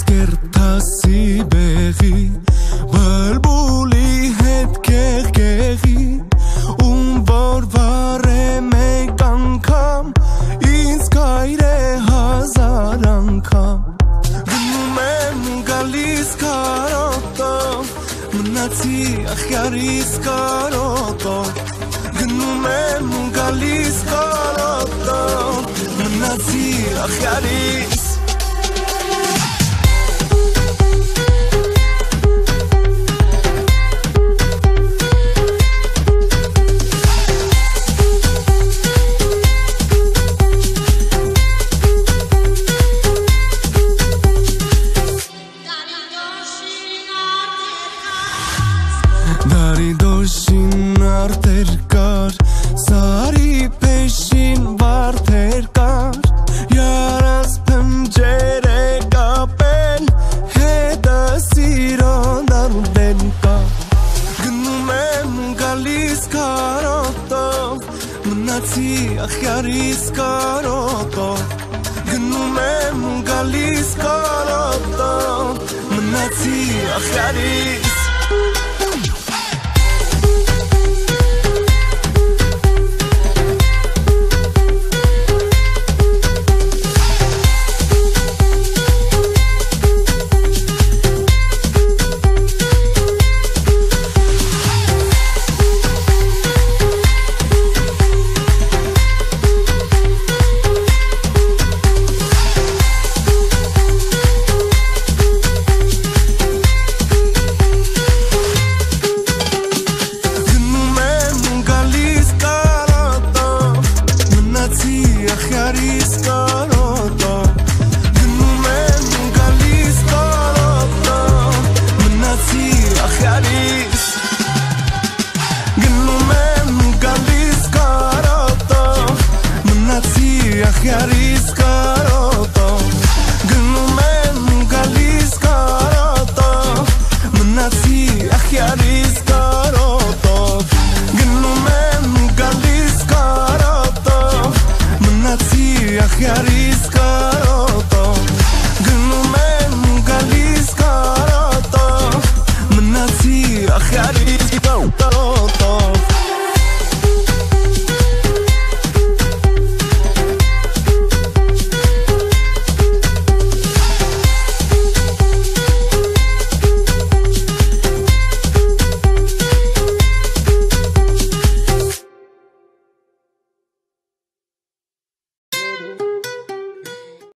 կերտասի բեղի բլբուլի հետ կեղկեղի ում որ վառե մեկ անգամ ինձ կայր է հազար անգամ գնում եմ ու գալիս կարոտով մնացի ախյարիս կարոտով գնում եմ ու գալիս կարոտով մնացի ախյարիս Դարի դոշին արտեր կար, սարի պեշին վարդեր կար Յարաս պմջեր է կապեն, հետը սիրո դարուդեն կար Գնում եմ ու գալիս կարոտով, մնացի ախյարիս կարոտով Գնում եմ ու գալիս կարոտով, մնացի ախյարիս